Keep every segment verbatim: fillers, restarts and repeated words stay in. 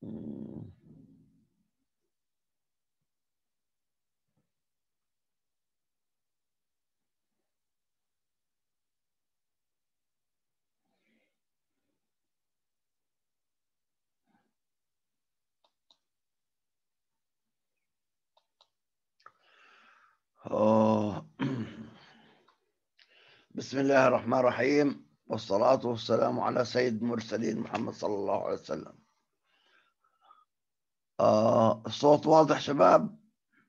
أوه. بسم الله الرحمن الرحيم، والصلاة والسلام على سيد المرسلين محمد صلى الله عليه وسلم. آه الصوت واضح شباب؟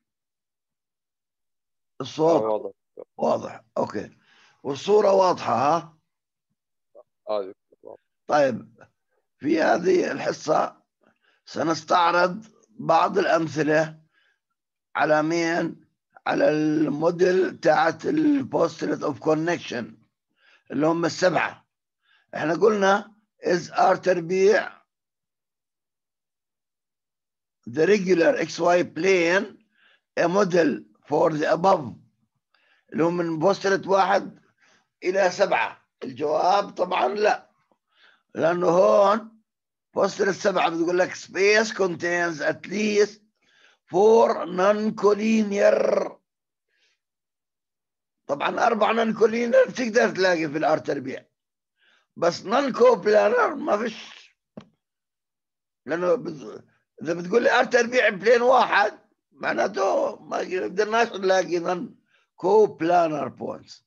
الصوت واضح. واضح، أوكي. والصورة واضحة ها؟ آه. طيب، في هذه الحصة سنستعرض بعض الأمثلة على مين؟ على الموديل تاعت البوستلت اوف كونكشن اللي هم السبعة. احنا قلنا is R تربيع the regular إكس واي plane a model for the above اللي هم من بوستلت واحد إلى سبعة. الجواب طبعا لا، لأنه هون بوستلت سبعة بتقول لك space contains at least four non-collinear. طبعا أربع non-collinear تقدر تلاقي في الآر تربيع، بس non-coplanar ما فيش، لأنه بت... إذا بتقول لي آر تربيع بلين واحد معناته ما قدرناش نلاقي non-coplanar points.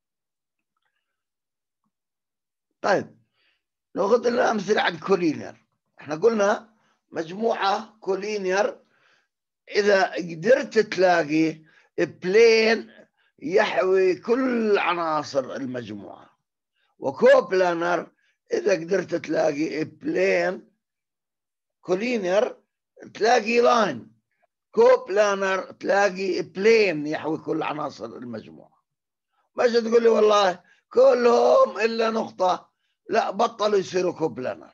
طيب ناخذ لنا أمثلة عن كولينير. احنا قلنا مجموعة كولينير إذا قدرت تلاقي بلين يحوي كل عناصر المجموعة، وكوبلانر إذا قدرت تلاقي بلين كولينير تلاقي لاين، كوبلانر تلاقي بلين يحوي كل عناصر المجموعة. مش تقول لي والله كلهم إلا نقطة، لا بطلوا يصيروا كوبلانر.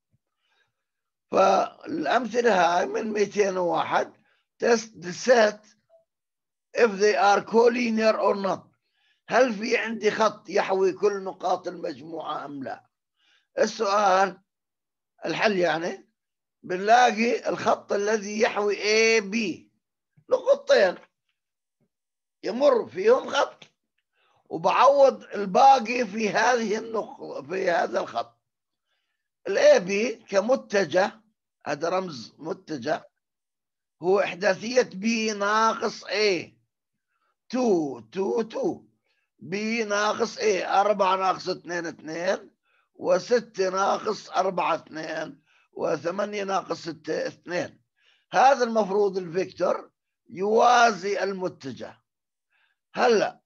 فالأمثلة هاي من مئتين وواحد test the set if they are collinear or not. هل في عندي خط يحوي كل نقاط المجموعة أم لا؟ السؤال الحل يعني بنلاقي الخط الذي يحوي A B نقطتين يمر فيهم خط، وبعوض الباقي في هذه النقطة في هذا الخط. الاي بي كمتجه، هذا رمز متجه، هو إحداثية بي ناقص A تو تو تو بي ناقص A أربعة ناقص اثنين اثنين، وستة ناقص أربعة اثنين، وثمانية ناقص ستة اثنين. هذا المفروض الفيكتور يوازي المتجه. هلا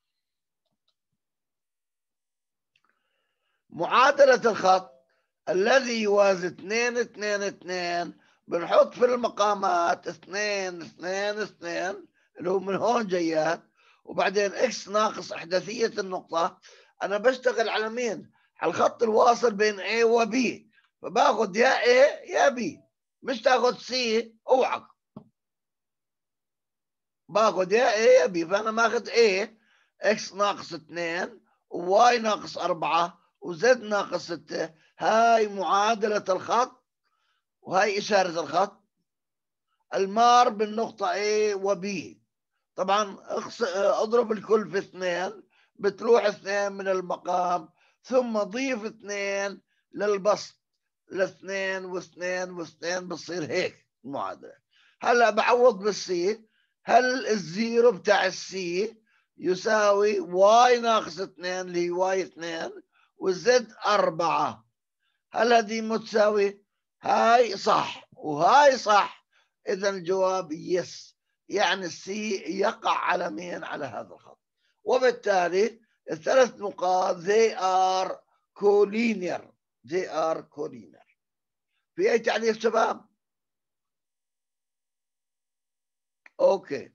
معادلة الخط الذي يوازي اثنين اثنين اثنين بنحط في المقامات اثنين اثنين اثنين اللي هو من هون جيات، وبعدين اكس ناقص احداثية النقطة. انا بشتغل على مين؟ على الخط الواصل بين A و B، فباخذ يا A يا B، مش تاخذ C اوعك، باخذ يا A يا B. فانا ماخذ A اكس ناقص اثنين وواي ناقص أربعة وزد ناقص ستة. هاي معادلة الخط وهاي إشارة الخط المار بالنقطة A و B. طبعا اضرب الكل في اثنين بتروح اثنين من المقام، ثم ضيف اثنين للبسط، الاثنين واثنين واثنين بتصير هيك المعادلة. هلا بعوض بالسي، هل الزيرو بتاع السي يساوي واي ناقص اثنين اللي هي واي اثنين والزد أربعة. هل هذه متساوي؟ هاي صح وهاي صح، إذا الجواب يس، يعني السي يقع على مين؟ على هذا الخط. وبالتالي الثلاث نقاط they are collinear they are collinear. في أي تعليق شباب؟ أوكي.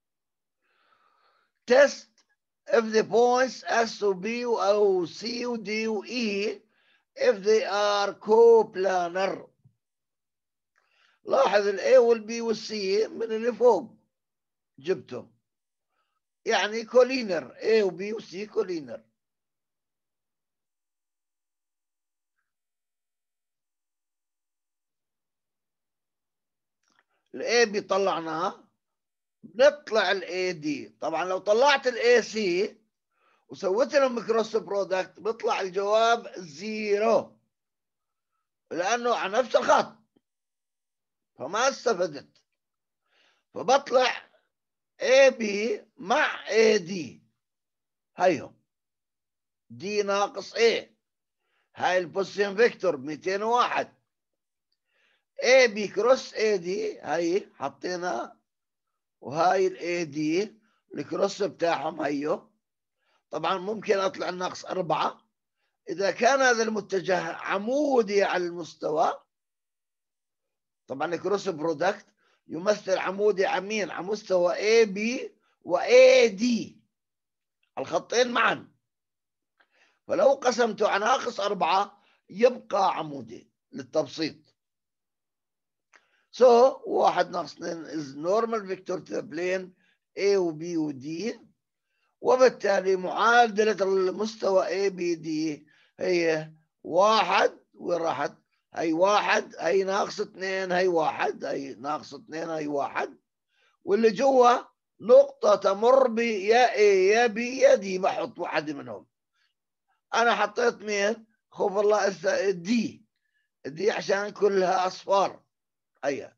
test if the points S و B أو C و D و E if they are coplanar. لاحظ ال A وال B وال C من اللي فوق جبتهم، يعني كولينر A و B و C كولينر. الاي بي طلعناه، بنطلع الاي دي. طبعا لو طلعت الاي سي وسويت لهم كروس برودكت بيطلع الجواب زيرو، لانه على نفس الخط، فما استفدت. فبطلع اي بي مع اي دي، هيهم دي ناقص اي، هاي البوزيشن فيكتور مئتين وواحد، اي بي كروس اي دي هاي حطينا، وهاي الاي دي الكروس بتاعهم هيو. طبعا ممكن اطلع ناقص أربعة اذا كان هذا المتجه عمودي على المستوى. طبعا الكروس برودكت يمثل عمودي عمين على مستوى اي بي واي دي، الخطين معا. فلو قسمته على ناقص أربعة يبقى عمودي للتبسيط. So واحد ناقص اثنين is normal vector to the plane A و B و D، وبالتالي معادلة المستوى A B D هي واحد، وين راحت؟ هي واحد، هي ناقص اثنين، هي واحد، هي ناقص اثنين، هي واحد، واللي جوا نقطة تمر ب يا A يا B يا D، بحط واحد منهم. أنا حطيت مين؟ خوف الله دي دي عشان كلها أصفار، هيا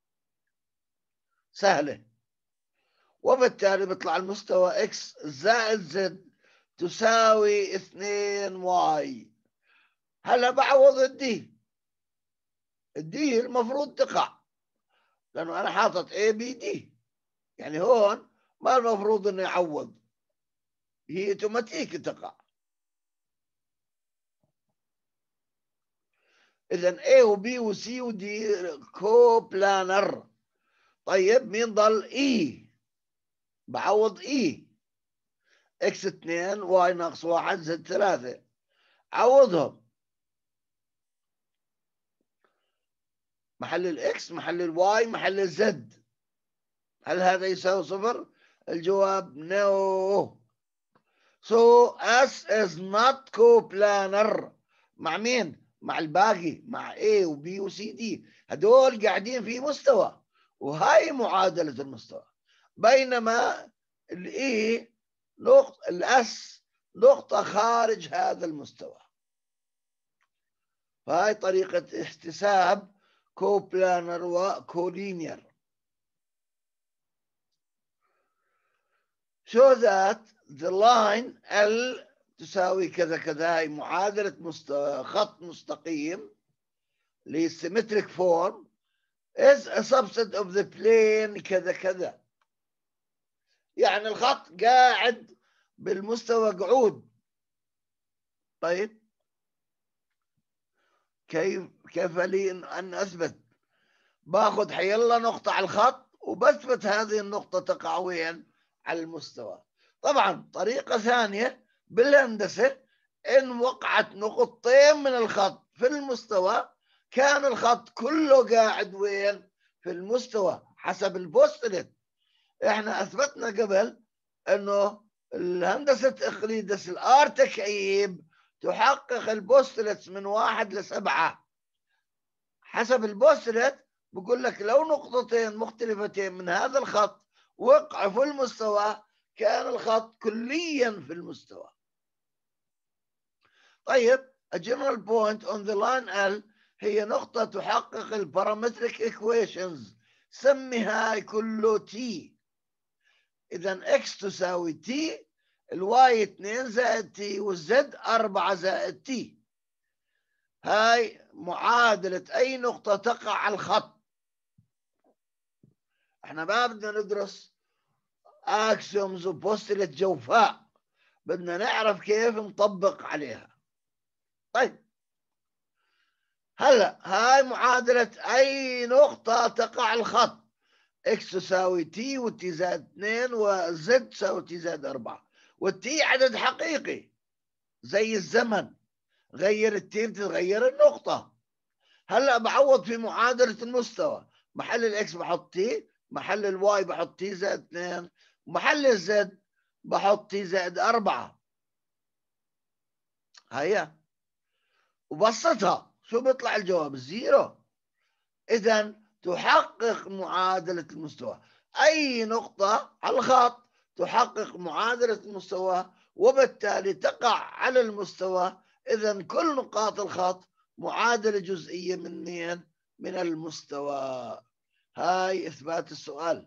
سهلة. وبالتالي بيطلع المستوى اكس زائد زد تساوي اثنين واي. هلا بعوض الدي، الدي المفروض تقع لانه انا حاطط اي بي دي، يعني هون ما المفروض انه يعوض، هي اوتوماتيك تقع. اذا A و B و C و D كوبلانر. طيب مين ضل؟ اي، بعوض اي اكس اثنين واي ناقص واحد زد ثلاثة، عوضهم محل الاكس محل الواي محل الزد. هل هذا يساوي صفر؟ الجواب no. So S is not coplanar. مع مين؟ مع الباقي، مع A و B و C D، هدول قاعدين في مستوى، وهاي معادلة المستوى. بينما ال E نقطة، ال S نقطة خارج هذا المستوى. فهاي طريقة احتساب كوبلانر وكولينير. show that the line L تساوي كذا كذا، هي معادلة مست... خط مستقيم ل symmetric form is a subset of the plane كذا كذا. يعني الخط قاعد بالمستوى قعود. طيب كيف كيف لي أن أثبت؟ باخذ حيلا نقطة على الخط وبثبت هذه النقطة تقع وين؟ على المستوى. طبعا طريقة ثانية بالهندسة، إن وقعت نقطتين من الخط في المستوى كان الخط كله قاعد وين؟ في المستوى حسب البوستلت. احنا أثبتنا قبل إنه الهندسة إقليدس الآر تكعيب تحقق البوستلت من واحد لسبعة. حسب البوستلت بقول لك لو نقطتين مختلفتين من هذا الخط وقعوا في المستوى كان الخط كليا في المستوى. طيب a general point on the line L هي نقطة تحقق البارامتريك equations، سمي هاي كله T. إذا X تساوي T، الواي اثنين زائد T، والزد أربعة زائد T. هاي معادلة أي نقطة تقع على الخط. احنا ما بدنا ندرس اكسيومز وبوستلت جوفاء، بدنا نعرف كيف نطبق عليها. طيب هلا هاي معادلة أي نقطة تقع على الخط، اكس تساوي تي والتي زائد اثنين والزد تساوي تي زائد أربعة، والتي عدد حقيقي زي الزمن، غير التي بتتغير النقطة. هلا بعوض في معادلة المستوى، محل الاكس بحط تي، محل الواي بحط تي زائد اثنين، محل الزد بحط تي زائد أربعة. هيا وبسطها، شو بيطلع الجواب؟ زيرو. إذا تحقق معادلة المستوى. أي نقطة على الخط تحقق معادلة المستوى وبالتالي تقع على المستوى. إذن كل نقاط الخط معادلة جزئية من مين؟ من المستوى. هاي إثبات السؤال.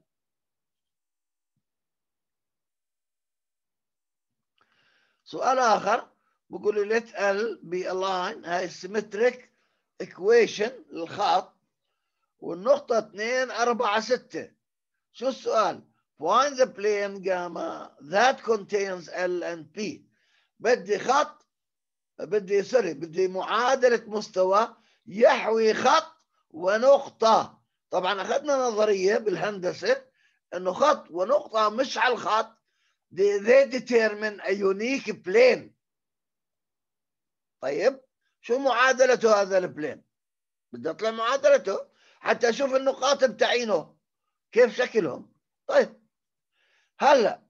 سؤال آخر بقول لي let L be aligned. هاي symmetric equation للخط والنقطة اثنين أربعة ستة. شو السؤال؟ find the plane gamma that contains L and P. بدي خط بدي سوري بدي معادلة مستوى يحوي خط ونقطة. طبعا أخذنا نظرية بالهندسة إنه خط ونقطة مش على الخط they determine a unique plane. طيب شو معادلته هذا البلين؟ بدي أطلع معادلته حتى أشوف النقاط بتاعينه كيف شكلهم. طيب هلا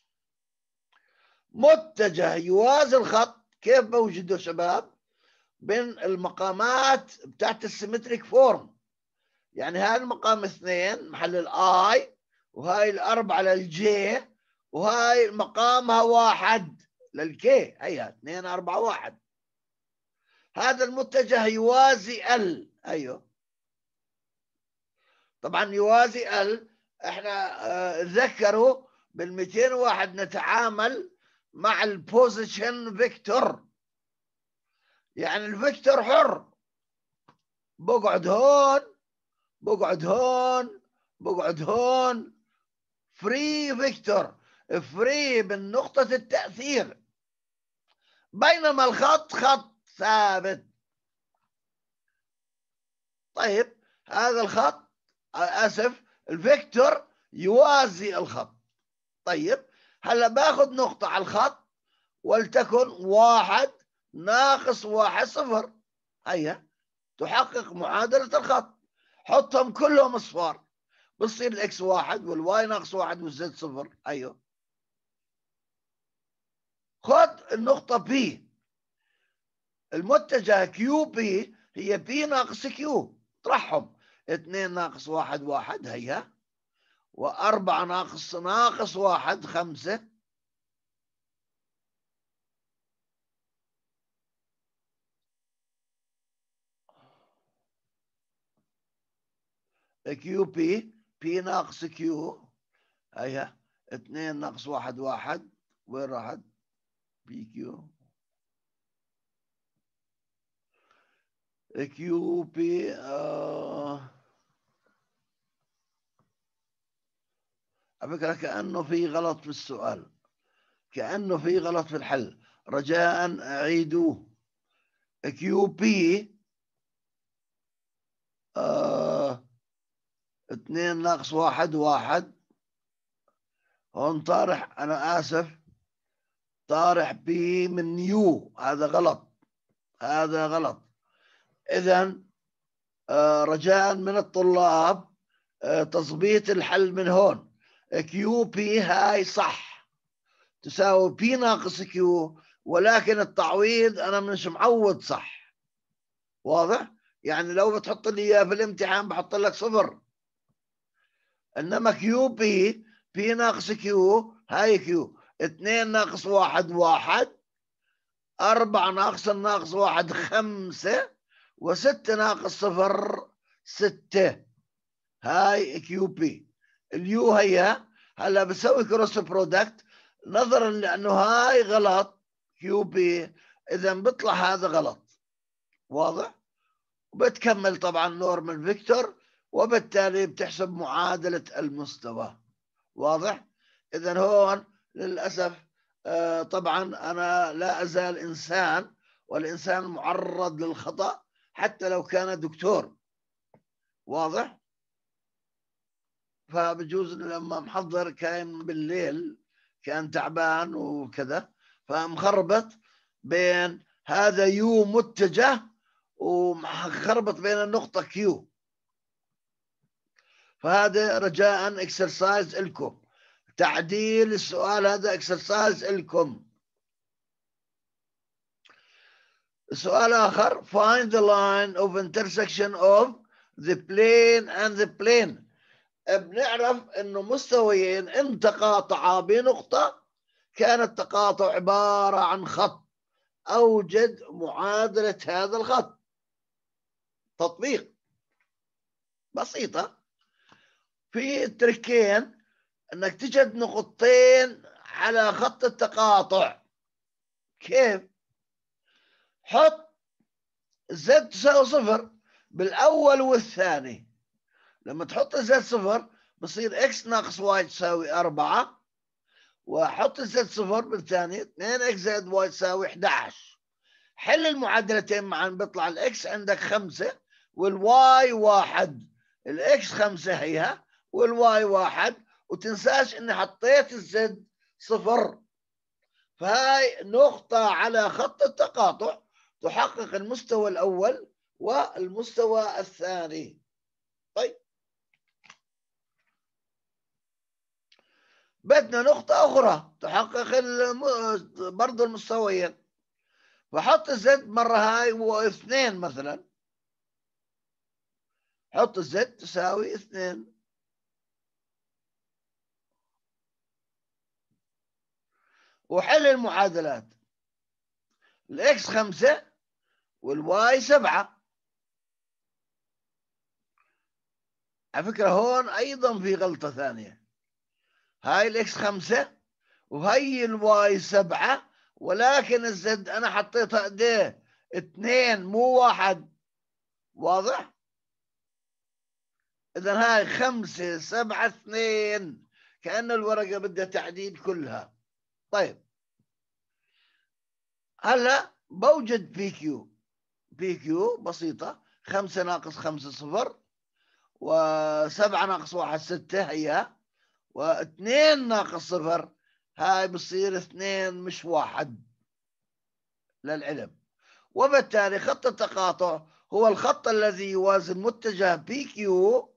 متجه يوازي الخط كيف بوجده شباب؟ بين المقامات بتاعت السيمتريك فورم. يعني هاي المقام اثنين محل الاي وهاي الاربعة للجي وهاي مقامها واحد للكي. هيها اثنين أربعة واحد. هذا المتجه يوازي ال. ايوه طبعا يوازي ال. احنا تذكروا بال مئتين وواحد نتعامل مع البوزيشن فيكتور. يعني الفيكتور حر، بقعد هون بقعد هون بقعد هون. فري فيكتور، فري من نقطة التأثير. بينما الخط خط ثابت. طيب هذا الخط اسف الفيكتور يوازي الخط. طيب هلا باخذ نقطة على الخط ولتكن واحد ناقص واحد صفر. هيا تحقق معادلة الخط. حطهم كلهم اصفار بصير الاكس واحد والواي ناقص واحد والزد صفر. ايوه خذ النقطة بي المتجه كيو بي هي بي ناقص كيو. اطرحهم اثنين ناقص واحد واحد. هيا وأربعة ناقص ناقص واحد خمسة. كيو بي بي ناقص كيو. هيا اثنين ناقص واحد واحد. وين راحت بي كيو؟ كيو بي آه على فكرة كأنه في غلط في السؤال، كأنه في غلط في الحل. رجاء أعيدوه. كيو بي آه اثنين ناقص واحد واحد. هون طارح، أنا آسف، طارح بي من يو. هذا غلط، هذا غلط. إذن آه رجاء من الطلاب آه تظبيط الحل من هون. كيو بي هاي صح تساوي بي ناقص كيو، ولكن التعويض أنا مش معوض صح. واضح؟ يعني لو بتحط لي إياه في الامتحان بحط لك صفر. إنما كيو بي بي ناقص كيو هاي كيو. اثنين ناقص واحد واحد. أربعة ناقص الناقص واحد خمسة. وستة ناقص صفر ستة. هاي كيو بي. اليو هي هلا بسوي كروس برودكت نظرا لأنه هاي غلط كيو بي، إذا بيطلع هذا غلط. واضح؟ وبتكمل طبعا نورمال فيكتور وبالتالي بتحسب معادلة المستوى. واضح؟ إذا هون للأسف آه طبعا أنا لا أزال إنسان، والإنسان معرض للخطأ حتى لو كان دكتور. واضح؟ فبجوز لما محضر كان بالليل كان تعبان وكذا فمخربط بين هذا يو متجه ومخربط بين النقطة كيو. فهذا رجاء اكسرسايز لكم، تعديل السؤال هذا اكسرسايز لكم. سؤال آخر find the line of intersection of the plane and the plane. بنعرف انه مستويين ان تقاطعا بنقطة كان التقاطع عبارة عن خط. اوجد معادلة هذا الخط. تطبيق بسيطة. في تركين انك تجد نقطتين على خط التقاطع. كيف؟ حط زد تساوي صفر بالاول والثاني. لما تحط زد صفر بصير اكس ناقص واي تساوي أربعة، وحط زد صفر بالثاني اثنين اكس زائد واي تساوي أحد عشر. حل المعادلتين معا بيطلع الاكس عندك خمسة والواي واحد. الاكس خمسة هي والواي واحد، وتنساش اني حطيت الزد صفر. فهاي نقطة على خط التقاطع تحقق المستوى الأول والمستوى الثاني. طيب بدنا نقطة أخرى تحقق برضو المستويين. فحط الزد مرة هاي واثنين مثلا. حط الزد تساوي اثنين، وحل المعادلات. الاكس خمسة والواي سبعة. على فكرة هون أيضا في غلطة ثانية. هاي الاكس خمسة وهي الواي سبعة، ولكن الزد أنا حطيتها قديه؟ اثنين مو واحد. واضح؟ إذا هاي خمسة سبعة اثنين، كأن الورقة بدها تعديل كلها. طيب هلا بوجد بي كيو. بي كيو بسيطة. خمسة ناقص خمسة صفر، وسبعة ناقص واحد ستة هي، واثنين ناقص صفر هاي بصير اثنين مش واحد للعلم. وبالتالي خط التقاطع هو الخط الذي يوازن متجه بي كيو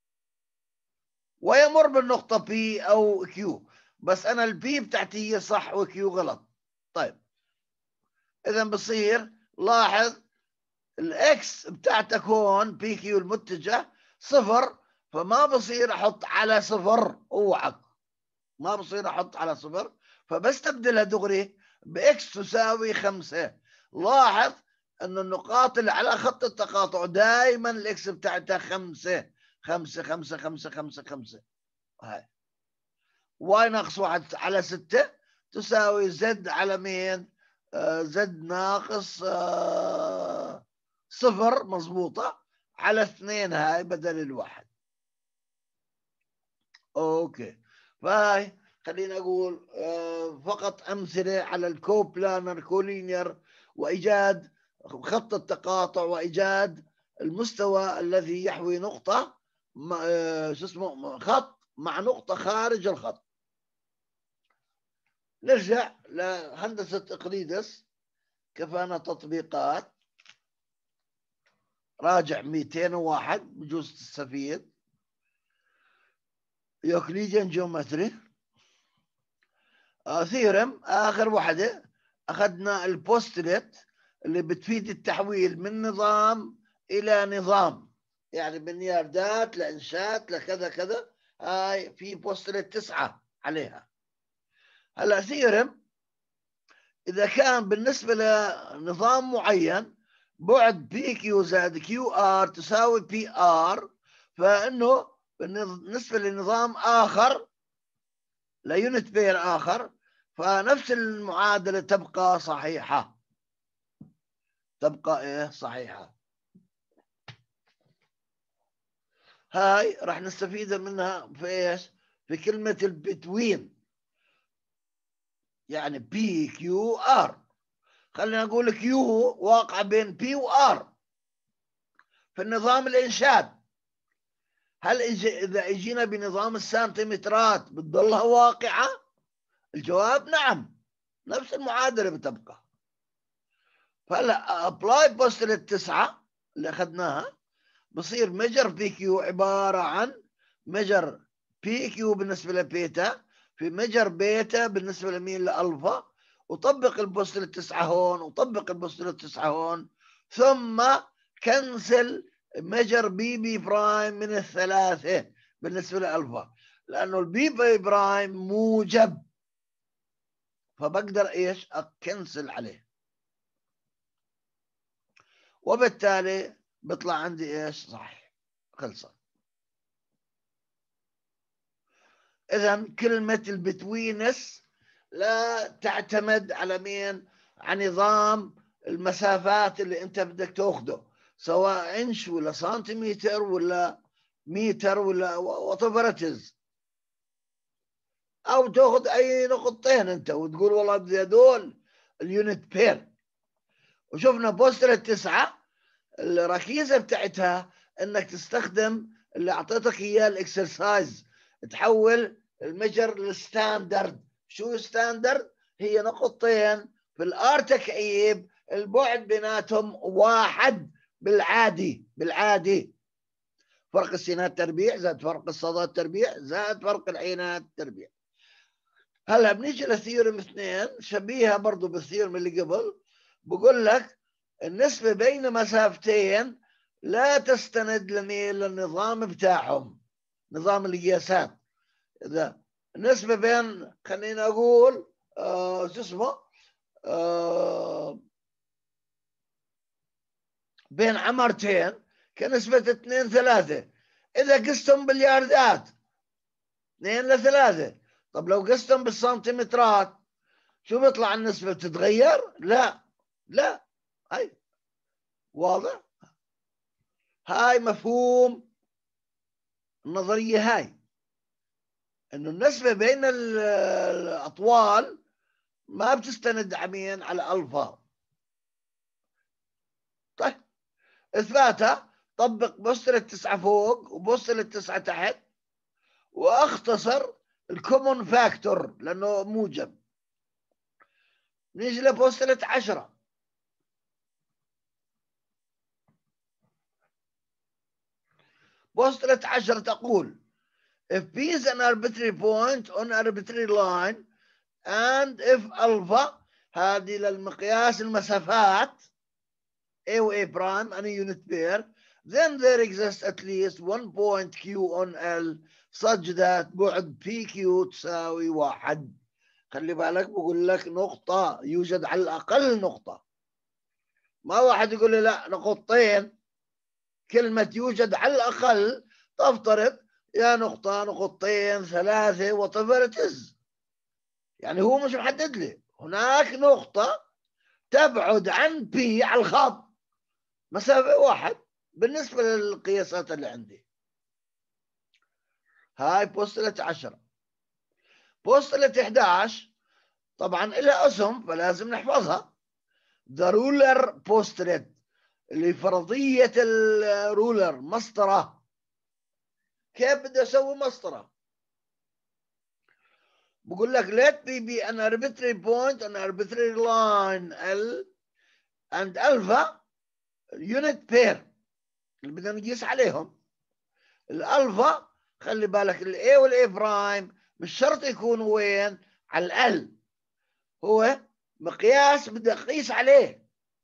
ويمر بالنقطة بي أو كيو. بس أنا البي بتاعتي هي صح وكيو غلط. طيب إذا بصير لاحظ الإكس بتاعتك هون بي كيو المتجه صفر، فما بصير أحط على صفر. اوعك، ما بصير أحط على صفر، فبستبدلها دغري بإكس تساوي خمسة. لاحظ أن النقاط اللي على خط التقاطع دائما الإكس بتاعتها خمسة خمسة خمسة خمسة خمسة خمسة. هاي واي ناقص واحد على ستة تساوي زد على مين؟ آه زد ناقص آه صفر مضبوطة على اثنين هاي بدل الواحد. اوكي. فهاي خلينا اقول آه فقط امثلة على الكوبلانر كولينير وايجاد خط التقاطع وايجاد المستوى الذي يحوي نقطة آه شو اسمه خط مع نقطة خارج الخط. نرجع لهندسة إقليدس. كفانا تطبيقات. راجع مئتين وواحد بجوز تستفيد. يوكليديان جيومتري. آه ثيرم آخر واحدة أخذنا البوستلت اللي بتفيد التحويل من نظام إلى نظام، يعني من ياردات لإنشات لكذا كذا. هاي في بوستلت تسعة عليها. هلا ثيرم إذا كان بالنسبة لنظام معين بعد بي كيو زائد كيو آر تساوي بي آر، فإنه بالنسبة لنظام آخر ليونت بير آخر فنفس المعادلة تبقى صحيحة. تبقى إيه صحيحة. هاي راح نستفيد منها في إيش؟ في كلمة البتوين، يعني بي كيو آر. خلينا نقول كيو واقع بين بي وآر في النظام الإنشاد. هل إذا اجينا بنظام السنتيمترات بتضلها واقعة؟ الجواب نعم، نفس المعادلة بتبقى. فهلا ابلاي بوستل التسعة اللي اخذناها بصير ميجر بي كيو عبارة عن ميجر بي كيو بالنسبة لبيتا في ميجر بيتا بالنسبة لمين؟ لألفا. وطبق البوستل التسعة هون وطبق البوستل التسعة هون، ثم كنسل ميجر بي بي برايم من الثلاثة بالنسبة لألفا، لأنه البي بي برايم موجب، فبقدر إيش أكنسل عليه، وبالتالي بيطلع عندي إيش صح، خلصت. إذا كلمة البتوينس لا تعتمد على مين؟ على نظام المسافات اللي أنت بدك تأخذه، سواء إنش ولا سنتيمتر ولا متر ولا وطفرتز، أو تأخذ أي نقطتين أنت وتقول والله بدي هدول اليونت بير. وشفنا بوستر التسعة الركيزة بتاعتها إنك تستخدم اللي أعطيتك إياه الإكسرسايز، تحول المجر للستاندرد. شو ستاندرد؟ هي نقطتين في الار تكعيب البعد بيناتهم واحد بالعادي، بالعادي فرق السينات تربيع زائد فرق الصادات تربيع زائد فرق العينات تربيع. هلا بنيجي لثيورم اثنين شبيهه برضه بالثيورم اللي قبل، بقول لك النسبه بين مسافتين لا تستند لمين؟ للنظام بتاعهم، نظام القياسات. اذا النسبه بين، خلينا اقول آه شو اسمه آه بين عمرتين كنسبه اثنين ثلاثه، اذا قستهم بالياردات اثنين لثلاثه. طب لو قستهم بالسنتيمترات شو بيطلع النسبه؟ بتتغير؟ لا لا. هاي واضح؟ هاي مفهوم النظريه هاي، انه النسبه بين الاطوال ما بتستند عمين على الفا. طيب اثباتها، طبق بوستر التسعه فوق وبوستر التسعه تحت، واختصر الكومون فاكتور لانه موجب. نيجي لبوستر عشرة. بوستر عشرة تقول if P is an arbitrary point on arbitrary line and if alpha هذه للمقياس المسافات A و A prime and a unit pair, then there exists at least one point Q on L such that بعد بي كيو تساوي واحد. خلي بالك بقول لك نقطة، يوجد على الأقل نقطة، ما واحد يقول لي لا نقطتين. كلمة يوجد على الأقل تفترض يا نقطة نقطتين ثلاثة whatever it is، يعني هو مش محدد لي. هناك نقطة تبعد عن بي على الخط مسافة واحد بالنسبة للقياسات اللي عندي. هاي بوستلة عشرة. بوستلة إحدى عشر طبعا إلها اسم فلازم نحفظها. The ruler postulate اللي فرضية الرولر، مسطرة. كيف بدي أسوي مسطرة؟ بقول لك let P be an arbitrary point an arbitrary line L and alpha unit pair اللي بدنا نقيس عليهم. الالفا خلي بالك الاي والاي برايم مش شرط يكونوا وين؟ على الال، هو مقياس بدي اقيس عليه.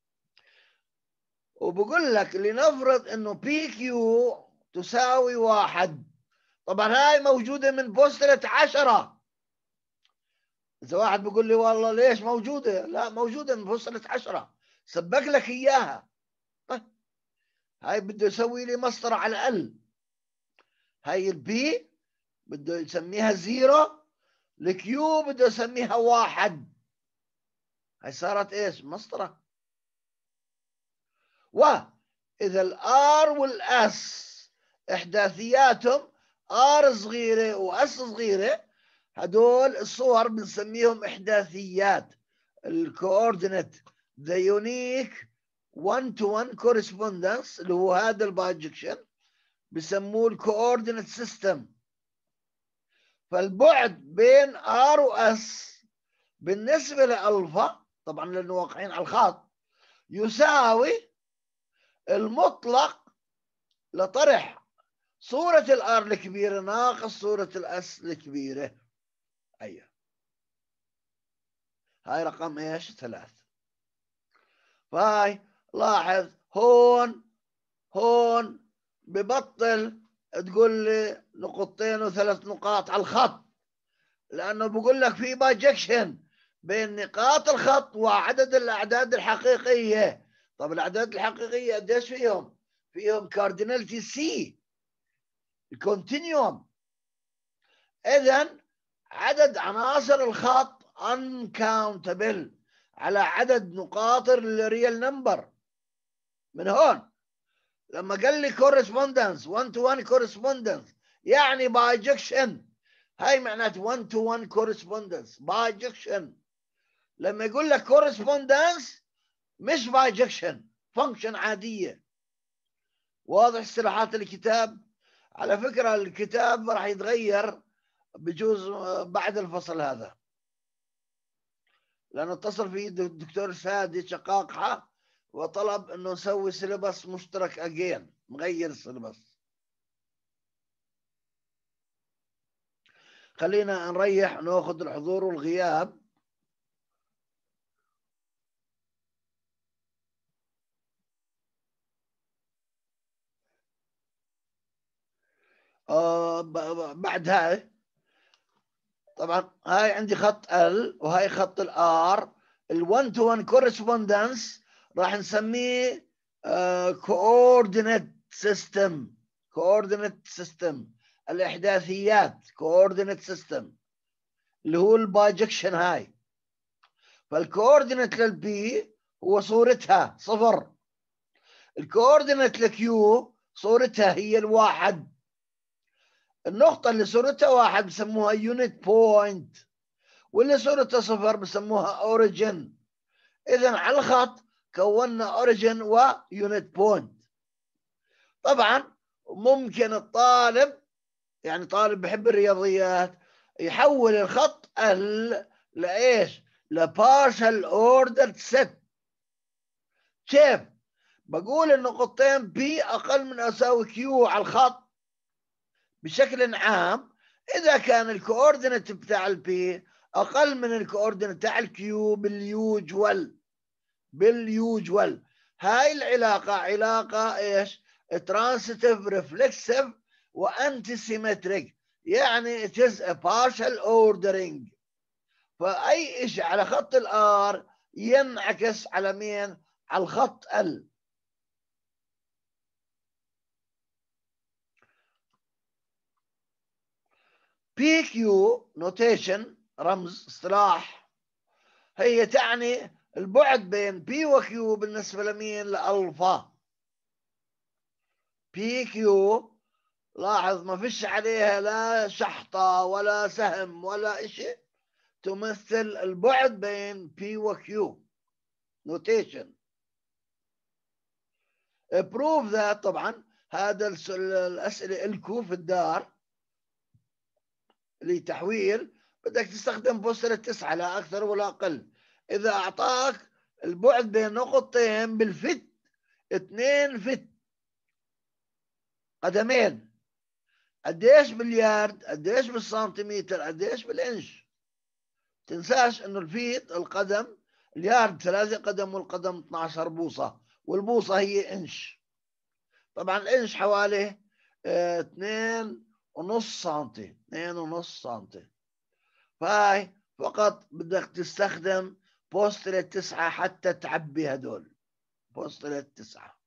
وبقول لك لنفرض انه بي كيو تساوي واحد. طبعا هاي موجوده من بوستلة عشرة. اذا واحد بيقول لي والله ليش موجوده؟ لا موجوده من بوستلة عشرة، سبق لك اياها. طيب هاي بده يسوي لي مسطره على ال. هاي البي بده يسميها زيرو، الكيو بده يسميها واحد. هاي صارت ايش؟ مسطره. واذا الار والاس احداثياتهم ار صغيره واس صغيره، هدول الصور بنسميهم احداثيات الكوردينيت ذا يونيك واحد تو واحد كورسبوندنس اللي هو هذا البايجكشن بسموه الكوردينيت سيستم. فالبعد بين ار واس بالنسبه لالفا طبعا لانه واقعين على الخط يساوي المطلق لطرح صورة الار الكبيرة ناقص صورة الاس الكبيرة. ايوه هاي رقم ايش؟ ثلاث. فهاي لاحظ هون هون ببطل تقول لي نقطتين وثلاث نقاط على الخط، لأنه بقول لك في بايجكشن بين نقاط الخط وعدد الأعداد الحقيقية. طب الأعداد الحقيقية قديش فيهم؟ فيهم كارديناليتي سي، الكونتينيوم. إذن عدد عناصر الخط uncountable على عدد نقاط الريال نمبر. من هون لما قال لي correspondence one to one correspondence يعني bijection، هاي معناته one to one correspondence bijection. لما يقول لك correspondence مش bijection، function عادية. واضح اصطلاحات الكتاب؟ على فكرة الكتاب راح يتغير بجوز بعد الفصل هذا، لأنه اتصل فيه الدكتور سادي شقاقحة وطلب انه نسوي سيلبس مشترك اجين، مغير السيلبس. خلينا نريح وناخذ الحضور والغياب. آه بعد هاي طبعا هاي عندي خط ال وهاي خط الار. ال1 to one correspondence راح نسميه coordinate system. coordinate system الإحداثيات coordinate system اللي هو البايجكشن هاي. فالكوردينت للبي هو صورتها صفر، الكوردينت للكيو صورتها هي الواحد. النقطة اللي صورتها واحد بسموها يونت بوينت، واللي صورتها صفر بسموها اوريجن. إذا على الخط كونا اوريجن ويونت بوينت. طبعا ممكن الطالب يعني طالب بحب الرياضيات يحول الخط ال لايش؟ لبارشل اوردر سيت. كيف؟ بقول النقطتين بي اقل من اساوي كيو على الخط بشكل عام اذا كان الكوردينت بتاع البي اقل من الكوردينت بتاع الكيو باليوجوال. باليوجوال هاي العلاقه علاقه ايش؟ ترانسيتيف ريفلكسيف وانتي سيمتريك، يعني it is a partial ordering. فاي شيء على خط الار ينعكس على مين؟ على الخط ال. بي كيو نوتيشن رمز اصطلاح هي تعني البعد بين بي وكيو بالنسبة لمين؟ لألفا. بي كيو لاحظ ما فيش عليها لا شحطة ولا سهم ولا إشي، تمثل البعد بين بي وكيو نوتيشن. بروف ذات طبعا هذا الأسئلة إلكو في الدار لتحويل بدك تستخدم بوستر التسعة لا أكثر ولا أقل. إذا أعطاك البعد بين نقطتين بالفت اثنين فت قدمين، قديش باليارد؟ قديش بالسنتيمتر؟ قديش بالإنش؟ تنساش إنه الفيت القدم، اليارد ثلاثة قدم والقدم اثنعش بوصة والبوصة هي إنش. طبعا الإنش حوالي اه اثنين ونص سنتي، اثنين ونص سنتي. فهاي فقط بدك تستخدم بوستر التسعة حتى تعبي هدول بوستر التسعة.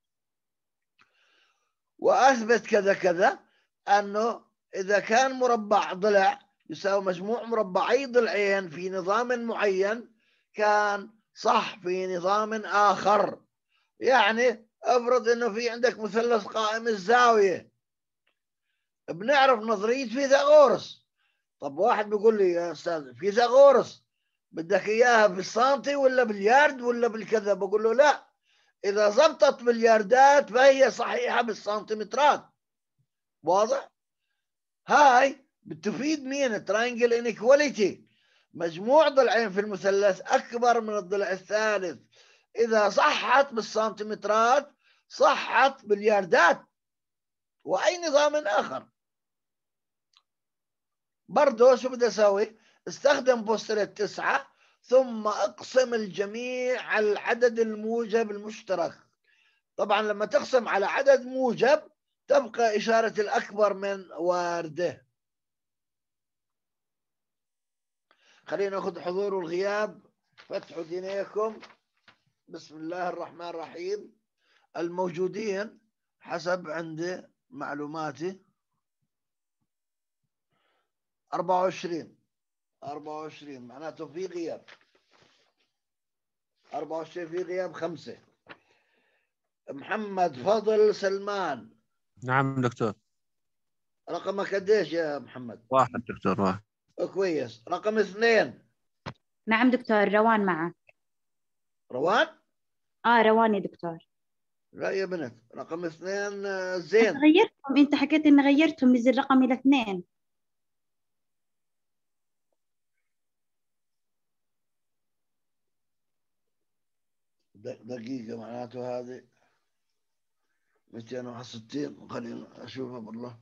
وأثبت كذا كذا أنه إذا كان مربع ضلع يساوي مجموع مربعي ضلعين في نظام معين كان صح في نظام آخر. يعني افرض أنه في عندك مثلث قائم الزاوية، بنعرف نظرية فيثاغورس. طب واحد بيقول لي يا أستاذ فيثاغورس بدك إياها بالسنتي ولا باليارد ولا بالكذا؟ بقول له لا، إذا زبطت بالياردات فهي صحيحة بالسنتيمترات. واضح؟ هاي بتفيد مين؟ ترانجل انيكواليتي، مجموع ضلعين في المثلث أكبر من الضلع الثالث. إذا صحت بالسنتيمترات صحت بالياردات وأي نظام آخر. برضو شو بدي أسوي؟ استخدم بوستر التسعة ثم اقسم الجميع على العدد الموجب المشترك. طبعا لما تقسم على عدد موجب تبقى إشارة الأكبر من واردة. خلينا ناخذ حضور والغياب. فتحوا دينيكم. بسم الله الرحمن الرحيم. الموجودين حسب عندي معلوماتي أربعة وعشرين. أربعة وعشرين معناته في غياب. أربعة وعشرين في غياب خمسة. محمد فضل سلمان. نعم دكتور. رقمك قديش يا محمد؟ واحد دكتور واحد. كويس. رقم اثنين. نعم دكتور، روان معك. روان؟ اه روان يا دكتور. لا يا بنت، رقم اثنين انت زين. غيرتهم، انت حكيت اني غيرتهم نزل رقمي لاثنين. دقيقة معناته هذه مئتين وواحد وستين. خلينا أشوفها بالله.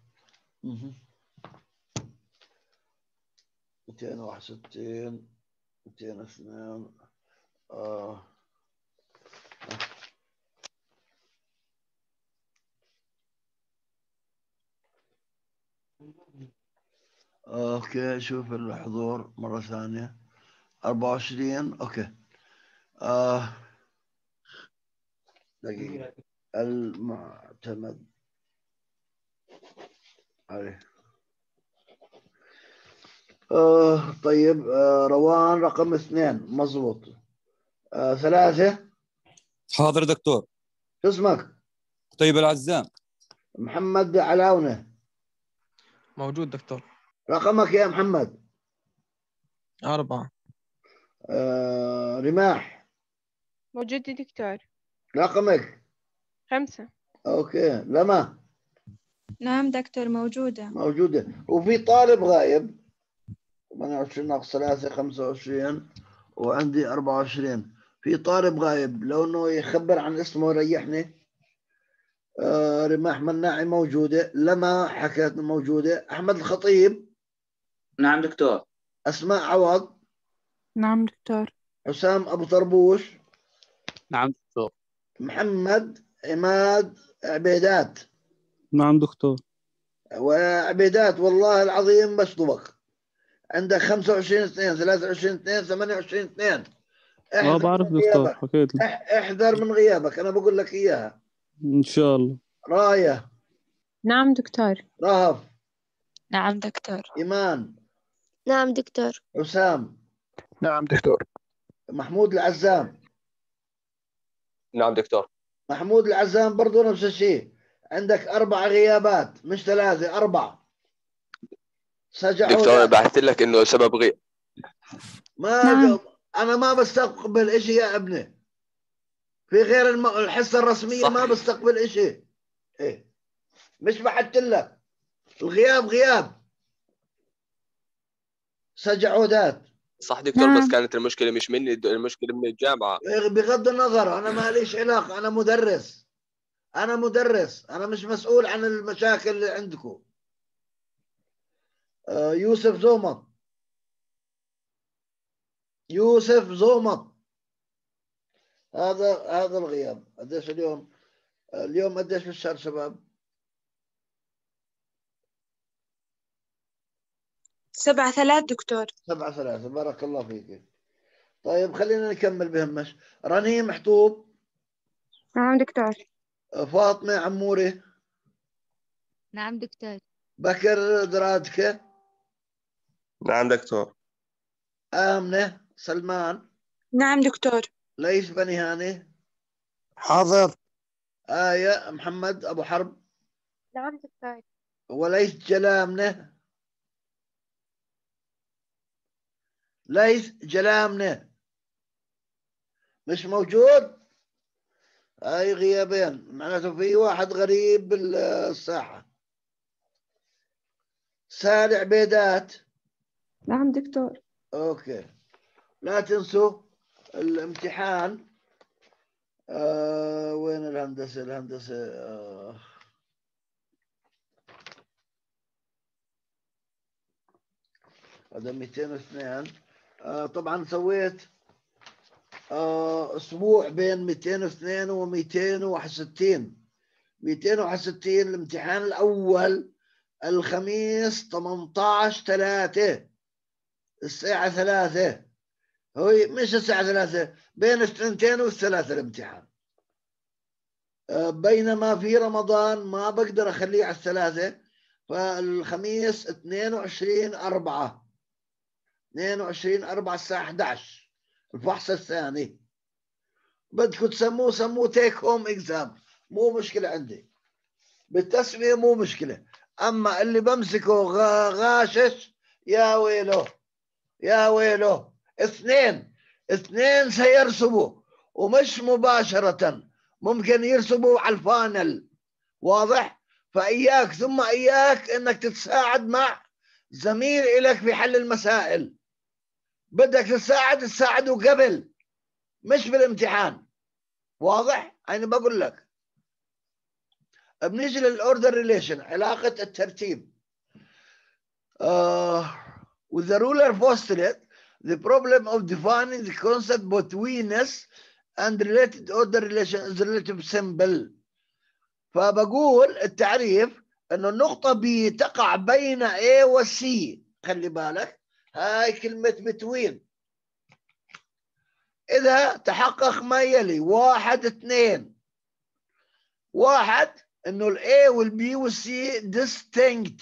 مئتين وواحد وستين مئتين واثنين. آه. اوكي شوف الحضور مرة ثانية. أربعة وعشرين. اوكي. آه. دقيقة. المعتمد عليه. آه طيب. آه روان رقم اثنين مظبوط. آه ثلاثة. حاضر دكتور. شو اسمك؟ طيب العزام. محمد علاونة. موجود دكتور. رقمك يا محمد؟ أربعة. آه رماح. موجود يا دكتور. رقمك؟ خمسة. اوكي. لما؟ نعم دكتور موجودة. موجودة. وفي طالب غايب. ثمانية وعشرين ناقص ثلاثة خمسة وعشرين وعندي أربعة وعشرين. في طالب غايب، لو انه يخبر عن اسمه يريحني. آه رماح مناعي موجودة. لما حكت موجودة. أحمد الخطيب. نعم دكتور. أسماء عوض. نعم دكتور. حسام أبو طربوش. نعم دكتور. محمد عماد عبيدات. نعم دكتور. وعبيدات والله العظيم بشطبك. عندك خمسة وعشرين اثنين ثلاثة وعشرين اثنين ثمانية وعشرين اثنين. اه بعرف دكتور، حكيت لك. احذر من غيابك، أنا بقول لك إياها. إن شاء الله. راية. نعم دكتور. رهف. نعم دكتور. إيمان. نعم دكتور. حسام. نعم دكتور. محمود العزام. نعم دكتور. محمود العزام برضو نفس الشيء. عندك أربع غيابات مش ثلاثة، أربعة. سجعوا دكتور بعثت لك إنه سبب غياب. ما نعم. أنا ما بستقبل إشي يا ابني. في غير الم... الحصة الرسمية صح. ما بستقبل إشي. إيه مش بحثت لك. الغياب غياب. سجعودات. صح دكتور. نعم. بس كانت المشكلة مش مني، المشكلة من الجامعة. بغض النظر أنا ما ليش علاقة. أنا مدرس. أنا مدرس. أنا مش مسؤول عن المشاكل اللي عندكم. آه يوسف زومط. يوسف زومط. هذا هذا الغياب. قديش اليوم؟ اليوم قديش في الشهر شباب؟ سبعة ثلاث دكتور. سبعة ثلاثة. بارك الله فيك. طيب خلينا نكمل بهمش. رنيم محطوب. نعم دكتور. فاطمة عموري. نعم دكتور. بكر درادكة. نعم دكتور. آمنة سلمان. نعم دكتور. ليث بني هاني. حاضر. آية محمد أبو حرب. نعم دكتور. وليث جلامنة. ليث جلامنة مش موجود. هاي غيابين معناته في واحد غريب بالساحة. سالع عبيدات. نعم دكتور. اوكي. لا تنسوا الامتحان. آه وين الهندسة؟ الهندسة آه هذا مئتين واثنين. آه طبعا سويت آه أسبوع بين مئتين واثنين ومئتين وواحد وستين. مئتين وواحد وستين الامتحان الأول الخميس ثمانية عشر ثلاثة الساعة ثلاثة، هو مش الساعة ثلاثة، بين الثنتين والثلاثة الامتحان. آه بينما في رمضان ما بقدر أخليه على الثلاثة، فالخميس اثنين وعشرين أربعة اثنين وعشرين أربعة الساعة أحد عشر الفحص الثاني. بدكم تسموه سموه تيك هوم اكزام، مو مشكلة عندي، بالتسمية مو مشكلة. أما اللي بمسكه غاشش يا ويله يا ويله. اثنين اثنين سيرسبوا ومش مباشرة، ممكن يرسبوا على الفانل، واضح؟ فإياك ثم إياك إنك تتساعد مع زميل لك في حل المسائل. بدك تساعد تساعده قبل مش بالامتحان، واضح؟ أنا بقول لك. بنيجي للأوردر ريليشن، علاقة الترتيب. uh, with the ruler postulate the problem of defining the concept betweenness and related order relation is relatively simple. فبقول التعريف انه النقطة B تقع بين A و C. خلي بالك هاي كلمة between. إذا تحقق ما يلي: واحد اثنين. واحد انه ال A وال B وال C distinct.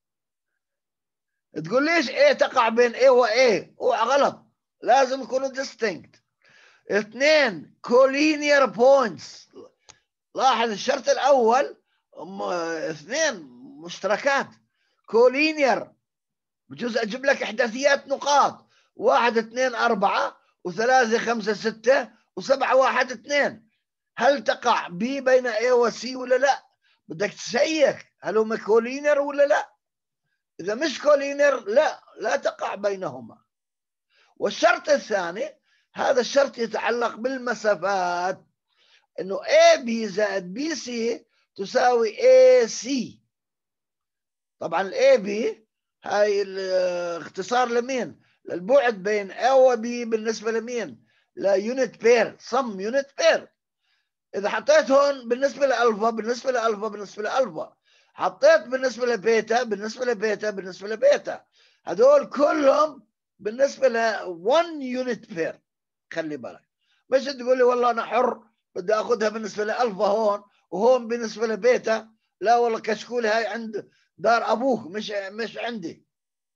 تقول ليش A تقع بين A و A؟ هو غلط، لازم يكونوا distinct. اثنين collinear points. لاحظ الشرط الأول اثنين مشتركات collinear، بجوز أجيب لك إحداثيات نقاط: واحد اثنين أربعة وثلاثة خمسة ستة وسبعة واحد اثنين. هل تقع B بين A و C ولا لا؟ بدك تشيك هل هم collinear ولا لا. إذا مش collinear لا لا تقع بينهما. والشرط الثاني، هذا الشرط يتعلق بالمسافات، إنه إيه بي زائد بي سي تساوي إيه سي. طبعا الإيه بي هاي الاختصار لمين؟ للبعد بين A و B بالنسبة لمين؟ ليونت بير، صم يونت بير. إذا حطيت هون بالنسبة لألفا بالنسبة لألفا بالنسبة لألفا، حطيت بالنسبة لبيتا بالنسبة لبيتا بالنسبة لبيتا، هدول كلهم بالنسبة ل one unit pair. خلي بالك، مش تقول لي والله أنا حر بدي أخذها بالنسبة لألفا هون وهون بالنسبة لبيتا، لا والله كشكول هاي عند دار أبوك مش مش عندي،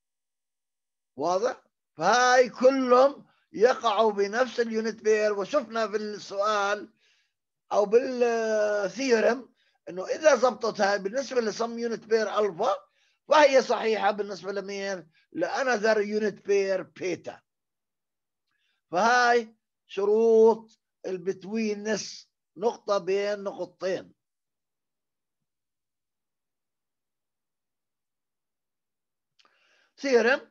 واضح؟ فهاي كلهم يقعوا بنفس اليونت بير. وشفنا في السؤال أو بالثيورم إنه إذا زبطت هاي بالنسبة لسم يونت بير ألفا فهي صحيحة بالنسبة لمين؟ لأنذر يونت بير بيتا. فهاي شروط البتوينس، نقطة بين نقطتين. theorem: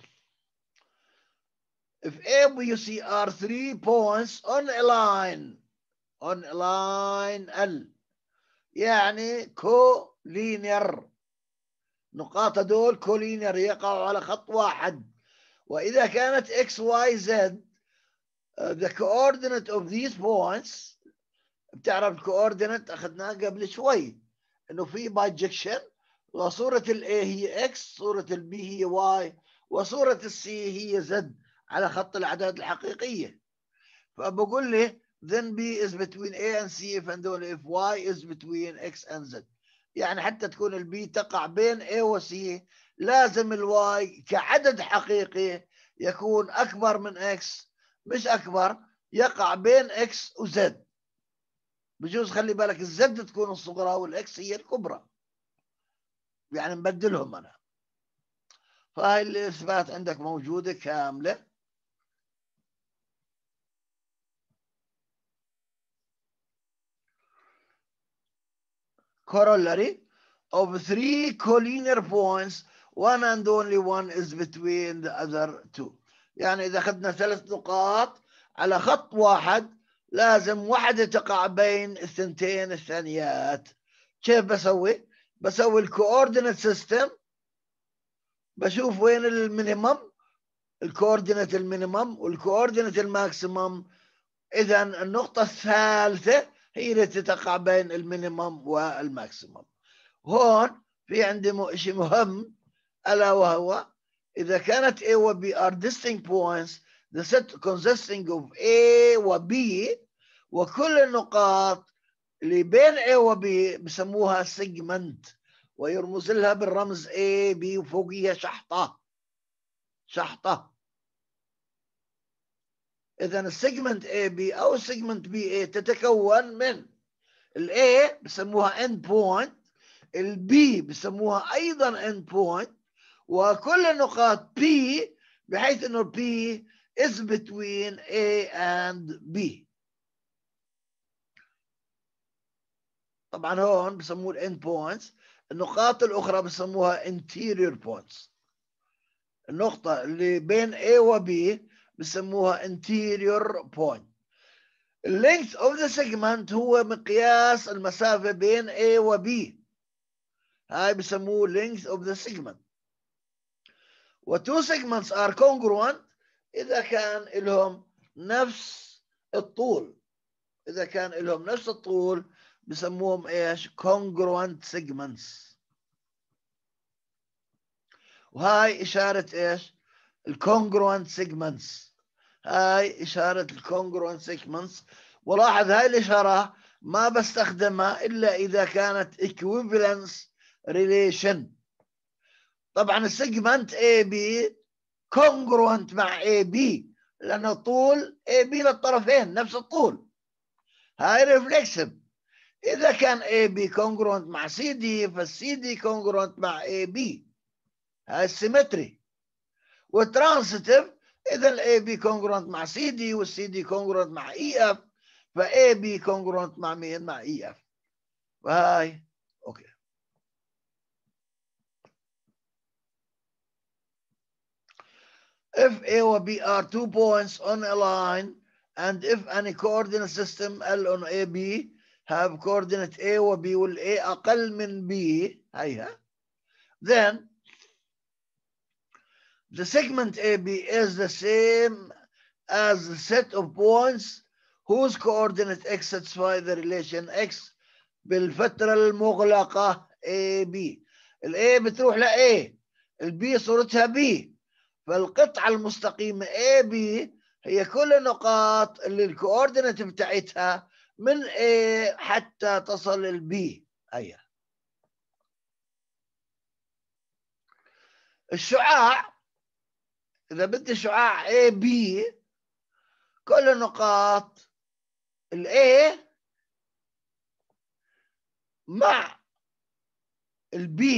if A و C are three points on a line on a line L، يعني collinear، نقاط دول collinear يقعوا على خط واحد. وإذا كانت x y z uh, the coordinate of these points، بتعرف الكوردينت أخذناها قبل شوي إنه في بايجكشن، وصورة ال A هي x، صورة ال B هي y، وصورة ال C هي z على خط الأعداد الحقيقية. فبقول لي then B is between A and C if and only if Y is between X and Z. يعني حتى تكون ال B تقع بين A و C لازم ال Y كعدد حقيقي يكون أكبر من X، مش أكبر، يقع بين X و Z. بجوز خلي بالك الزد تكون الصغرى والإكس هي الكبرى، يعني نبدلهم أنا. فهاي الإثبات عندك موجودة كاملة. corollary of three collinear points one and only one is between the other two. يعني إذا أخذنا ثلاث نقاط على خط واحد لازم واحدة تقع بين الثنتين الثانيات. كيف بسوي؟ بسوي الكوردينيت سيستم، بشوف وين المينيمم، الكوردينيت المينيمم والكوردينيت الماكسيمم، إذا النقطة الثالثة هي التي تقع بين المينيمم والماكسيمم. هون في عندي شيء مهم، ألا وهو إذا كانت A و B are distinct points the set consisting of A و B، وكل النقاط اللي بين A و B بسموها سيجمنت، ويرمز لها بالرمز A B وفوقيها شحطة شحطة. إذا السيجمنت A B أو السيجمنت B A تتكون من ال A بسموها end point، ال B بسموها أيضا end point، وكل النقاط P بحيث إنه P is between A and B. طبعا هون بسموه end points، النقاط الأخرى بسموها interior points. النقطة اللي بين A و B بسموها interior point. length of the segment هو مقياس المسافة بين A و B، هاي بسموه length of the segment. و two segments are congruent إذا كان لهم نفس الطول، إذا كان لهم نفس الطول بسموهم إيش؟ congruent segments. وهاي إشارة إيش؟ الcongruent segments، هاي إشارة الcongruent segments. ولاحظ هاي الإشارة ما بستخدمها إلا إذا كانت equivalence relation. طبعا السيجمنت A B congruent مع A B لأنه طول A B للطرفين نفس الطول، هاي reflexive. إذا كان A B congruent مع C D فالC D congruent مع A B، هاي السيمتري. والترانسيتيف إذا ال A B congruent مع C D وال C D congruent مع E F، فا A B congruent مع مين؟ مع E F. وهاي أوكي. If A و B are two points on a line and if any coordinate system L on A B have coordinate A و B وال A أقل من B، هيها، then the segment A B is the same as the set of points whose coordinate X satisfy the relation X بالفترة المغلقة A B. ال A بتروح ل A، ال B صورتها B، فالقطعة المستقيمة A B هي كل النقاط اللي الكوردينات بتاعتها من A حتى تصل ال B. هيا الشعاع، إذا بدي شعاع A B كل النقاط ال A مع ال B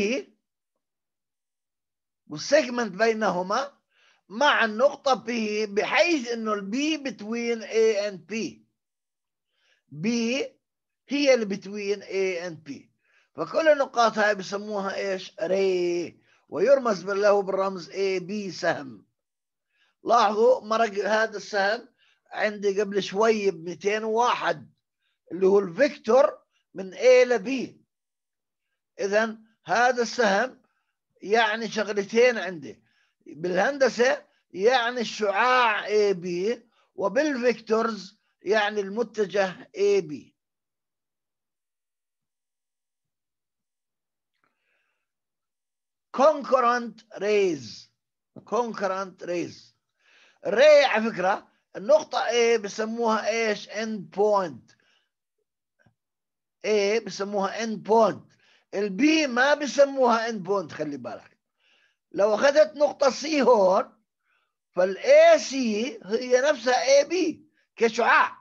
والسيجمنت بينهما مع النقطة P، بحيث إنه ال B between A and P، B هي اللي between A and P، فكل النقاط هاي بسموها إيش؟ ري، ويرمز له بالرمز A B سهم. لاحظوا مرق هذا السهم عندي قبل شوي ب مئتين وواحد اللي هو الفيكتور من A ل B. إذن هذا السهم يعني شغلتين عندي بالهندسة، يعني الشعاع A B، وبالفيكتورز يعني المتجه A B. concurrent rays، concurrent rays. الري على فكرة النقطة A بسموها ايش؟ end point. A بسموها end point، ال B ما بسموها end point. خلي بالك لو أخذت نقطة C هون فال A C هي نفسها A B كشعاع.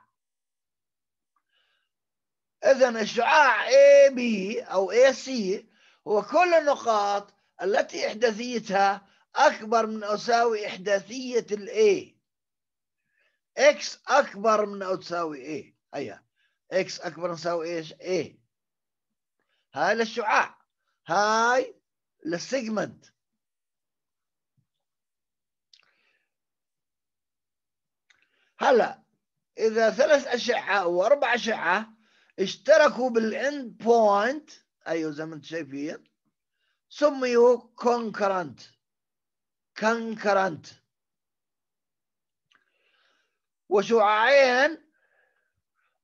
إذن الشعاع A B أو A C هو كل النقاط التي إحداثيتها أكبر من أو تساوي إحداثية ال A. X أكبر من أو تساوي A، هيا X أكبر من تساوي إيش؟ A. هاي للشعاع، هاي للسيجمنت. هلا إذا ثلاث أشعة أو أربع أشعة اشتركوا بالإند بوينت، أيوة زي ما أنتم شايفين، سميوا concurrent. concurrent. وشعاعين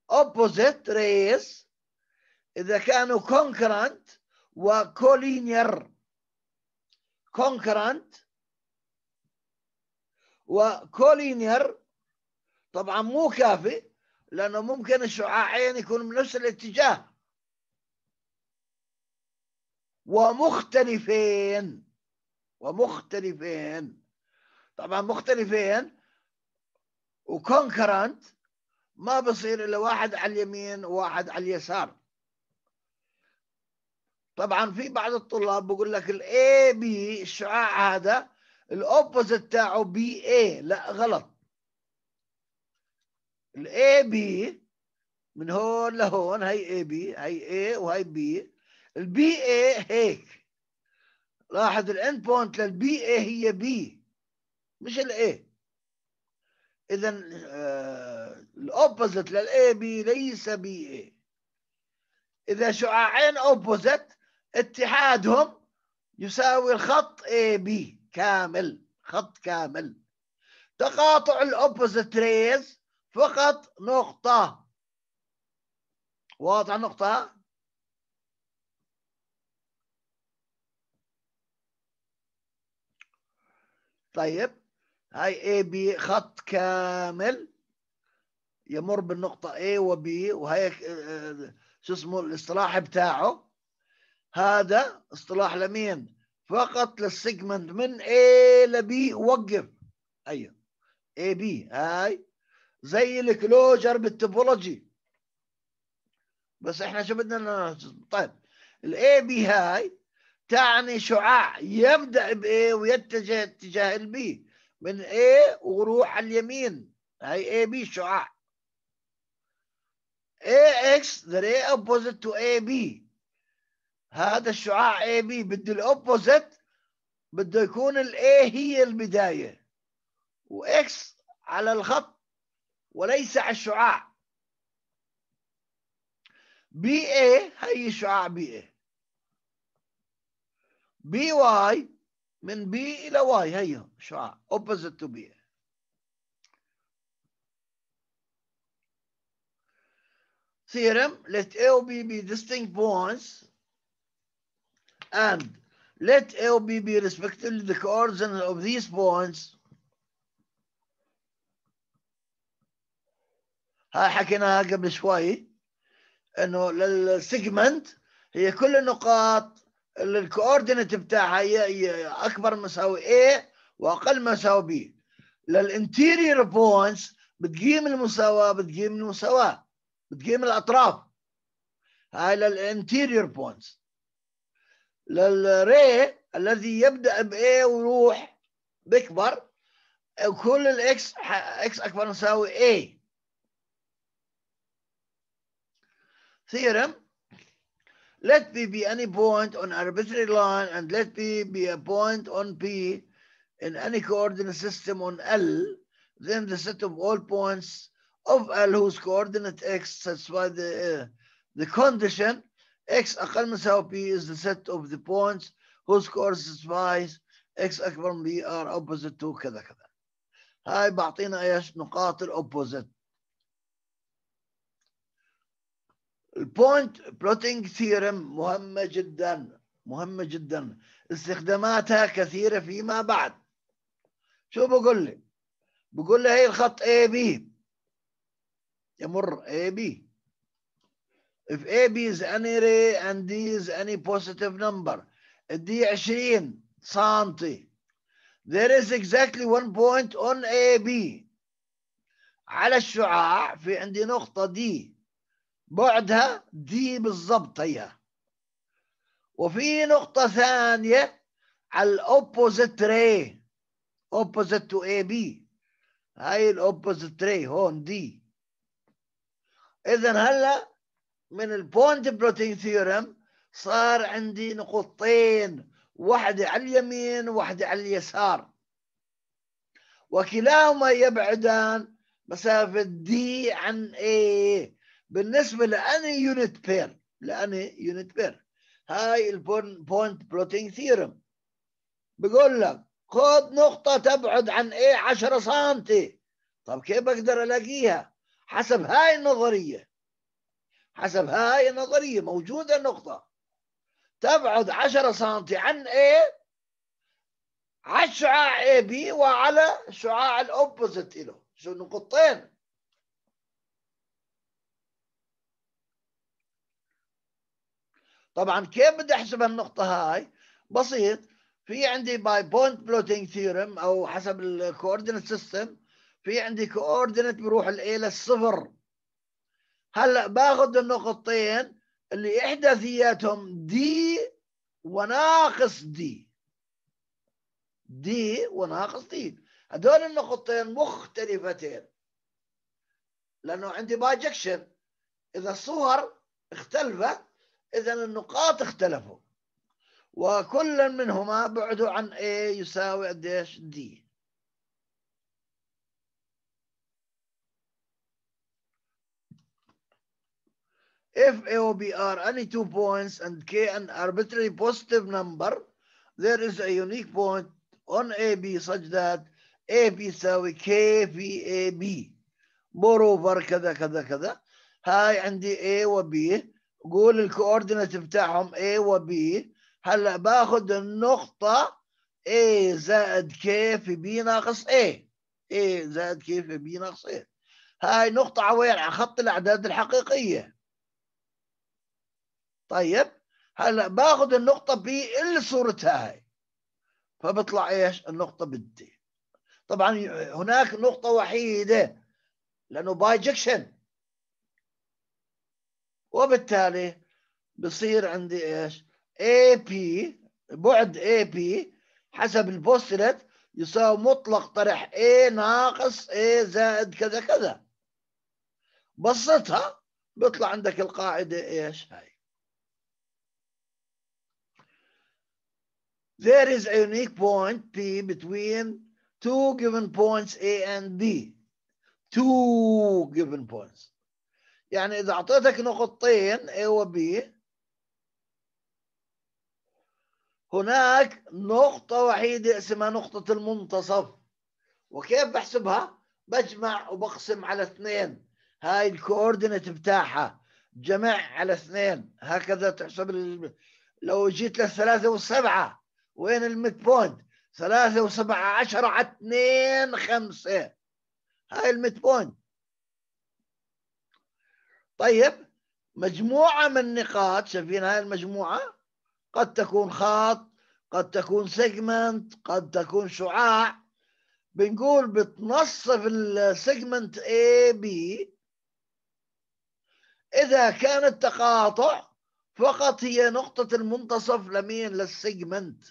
opposite rays إذا كانوا concurrent وcollinear. concurrent وcollinear طبعا مو كافي، لأنه ممكن الشعاعين يكونوا من نفس الاتجاه ومختلفين. ومختلفين طبعا مختلفين وكونكرنت ما بصير إلا واحد على اليمين وواحد على اليسار. طبعا في بعض الطلاب بقول لك ال إيه بي الشعاع هذا الأوبوزيت تاعه بي إيه. لا غلط. ال إيه بي من هون لهون هي إيه بي، هي إيه وهي بي. البي إيه هيك، لاحظ الاند بوينت للبي إيه هي بي مش الإيه. إذا الأوبوزيت للإيه بي ليس بي إيه. إذا شعاعين أوبوزيت اتحادهم يساوي الخط إيه بي كامل، خط كامل. تقاطع الأوبوزيت ريز فقط نقطة. واضح نقطة؟ طيب هاي إيه بي خط كامل يمر بالنقطة A و B، وهي شو اسمه الاصطلاح بتاعه. هذا اصطلاح لمين؟ فقط للسيجمنت من A ل B. وقف. ايوه A B هاي زي الكلوجر بالتوبولوجي، بس احنا شو بدنا. طيب ال A B هاي تعني شعاع يبدأ ب A ويتجه اتجاه ال B من A وروح على اليمين. هاي A B شعاع. إيه إكس the ray opposite to إيه بي. هذا الشعاع إيه بي بده الأوبوزيت، بده يكون ال A هي البداية وإكس على الخط وليس على الشعاع. بي إيه هي شعاع بي إيه. بي واي من بي إلى واي هي شعاع opposite to بي. Theorem: let A or B be distinct points and let A or B be respectively the coordinates of these points. هاي حكيناها قبل شوي انه للسيجمنت هي كل النقاط اللي الكوردينيت بتاعها هي اكبر مساوي A واقل مساوي B. للانتيريور بوينتس بتقيم المساواة، بتقيم المساواة بتقيم الاطراف. هاي للانتيريور بوينتس. للري الذي يبدأ ب A ويروح بكبر كل الاكس اكس اكبر مساوي A. Theorem: let P be any point on an arbitrary line and let P be a point on P in any coordinate system on L, then the set of all points of L whose coordinate x satisfy the, uh, the condition x أقل مساوي P is the set of the points whose coordinate satisfies x أكبر من B are opposite to كذا كذا. هاي بعطينا ايش؟ نقاط الأوبوزيت. البوينت بلوتينج ثيورم مهمة جدا، مهمة جدا، استخداماتها كثيرة فيما بعد. شو بقول لي؟ بقول لي هي الخط إيه بي يمر إيه بي. if إيه بي is any ray and D is any positive number D عشرين سنتي there is exactly one point on إيه بي. على الشعاع في عندي نقطة دي بعدها دي بالضبط هي، وفي نقطة ثانية على الأوبوزيت راي opposite to إيه بي. هاي الأوبوزيت راي هون دي. إذن هلا من البوينت بلوتينج ثيورم صار عندي نقطتين، واحدة على اليمين وواحدة على اليسار، وكلاهما يبعدان مسافة دي عن A بالنسبة لأني يونت بير، لأني يونت بير. هاي البوينت بلوتينج ثيورم بقول لك خذ نقطة تبعد عن A عشرة سنتي. طب كيف بقدر ألاقيها؟ حسب هاي النظرية حسب هاي النظرية موجودة النقطة تبعد عشرة سنتي عن A على الشعاع إيه بي وعلى شعاع الأوبوزيت له، شو نقطتين. طبعا كيف بدي أحسب النقطة هاي؟ بسيط، في عندي باي بوينت بلوتينج ثيورم أو حسب الكوردينيت سيستم، في عندي كوردينيت بروح الإيه للصفر. هلا باخذ النقطتين اللي إحداثياتهم دي وناقص دي، دي وناقص دي، هدول النقطتين مختلفتين لأنه عندي بايجكشن. إذا الصور اختلفت إذا النقاط اختلفوا، وكل منهما بعدوا عن A يساوي قديش D. If A or B are any two points and K an arbitrary positive number, there is a unique point on A B such that A B يساوي K في A B. Moreover كذا كذا كذا. هاي عندي A و B، قول الكوردينات بتاعهم A و B. هلا باخذ النقطة A زائد K في B ناقص A. A زائد K في B ناقص A. هاي نقطة على وين؟ على خط الأعداد الحقيقية. طيب هلا باخذ النقطة B اللي صورتها هاي، فبطلع ايش؟ النقطة بدي. طبعا هناك نقطة وحيدة لأنه بايجكشن، وبالتالي بصير عندي ايش؟ إيه بي بعد إيه بي حسب البوستلت يساوي مطلق طرح A ناقص A زائد كذا كذا. بسطها بيطلع عندك القاعدة ايش هاي. There is a unique point P between two given points A and B. Two given points. يعني إذا أعطيتك نقطتين A و B، هناك نقطة وحيدة اسمها نقطة المنتصف. وكيف بحسبها؟ بجمع وبقسم على اثنين، هاي الكوردينيت بتاعها جمع على اثنين، هكذا تحسب. لو جيت للثلاثة والسبعة وين الميد بوينت؟ ثلاثة وسبعة عشرة على اثنين خمسة، هاي الميد بوينت. طيب مجموعة من نقاط، شايفين هاي المجموعة؟ قد تكون خط، قد تكون سيجمنت، قد تكون شعاع. بنقول بتنصف السيجمنت A B إذا كان التقاطع فقط هي نقطة المنتصف لمين؟ للسيجمنت.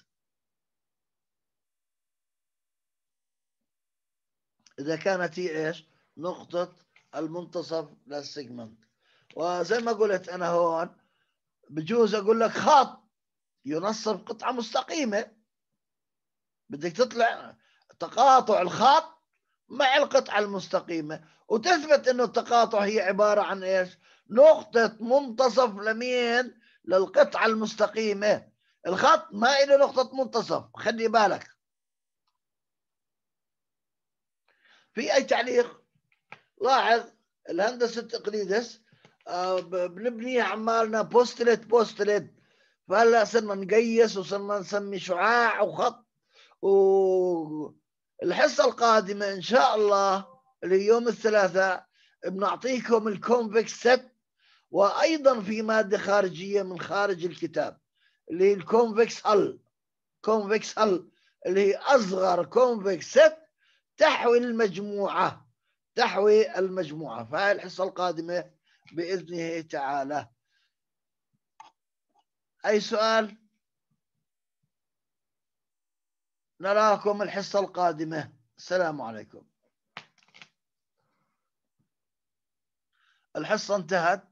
إذا كانت هي إيش؟ نقطة المنتصف للسيجمنت. وزي ما قلت أنا هون بجوز أقول لك خط ينصف قطعة مستقيمة، بدك تطلع تقاطع الخط مع القطعة المستقيمة وتثبت إنه التقاطع هي عبارة عن إيش؟ نقطة منتصف لمين؟ للقطعة المستقيمة. الخط ما له نقطة منتصف، خلي بالك. في أي تعليق؟ لاحظ الهندسة إقليدس آه بنبنيها عمالنا بوستلت بوستلت، فهلا صرنا نقيس وصرنا نسمي شعاع وخط. والحصة القادمة إن شاء الله اللي هي يوم الثلاثاء بنعطيكم الكونفكس ست، وأيضا في مادة خارجية من خارج الكتاب اللي هي الكونفكس هل. كونفكس هل اللي هي أصغر كونفكس ست تحوي المجموعة، تحوي المجموعة. فهي الحصة القادمة بإذنه تعالى. أي سؤال؟ نراكم الحصة القادمة. السلام عليكم. الحصة انتهت.